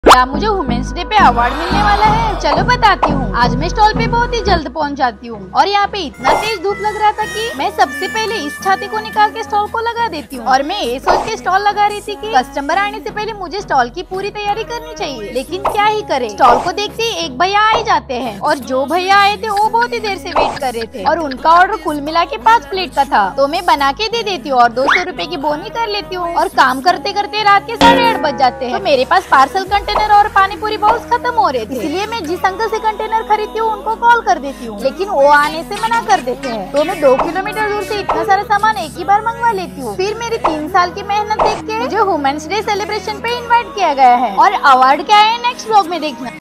क्या मुझे women's day पे अवार्ड मिलने वाला है? चलो बताती हूँ। आज मैं स्टॉल पे बहुत ही जल्द पहुँच जाती हूँ और यहाँ पे इतना तेज धूप लग रहा था कि मैं सबसे पहले इस छाते को निकाल के स्टॉल को लगा देती हूँ। और मैं ये सोच के स्टॉल लगा रही थी कि कस्टमर आने से पहले मुझे स्टॉल की पूरी तैयारी करनी चाहिए, लेकिन क्या ही करे, स्टॉल को देखते ही एक भैया आ ही जाते हैं और जो भैया आए थे वो बहुत ही देर से वेट कर रहे थे और उनका ऑर्डर कुल मिला के 5 प्लेट का था। तो मैं बना के दे देती हूँ और 200 रुपए की बोनी कर लेती हूँ और काम करते करते रात के 8:30 बज जाते हैं। तो मेरे पास पार्सल कंटेनर और पानी पूरी बाउल्स खत्म हो रहे थे, इसलिए मैं जिस अंकल से कंटेनर खरीदती हूँ उनको कॉल कर देती हूँ, लेकिन वो आने से मना कर देते हैं। तो मैं 2 किलोमीटर दूर से इतना सारा सामान एक ही बार मंगवा लेती हूँ। फिर मेरी 3 साल की मेहनत देख के मुझे वुमेन्स डे सेलिब्रेशन पे इनवाइट किया गया है और अवार्ड क्या है नेक्स्ट व्लॉग में देखना।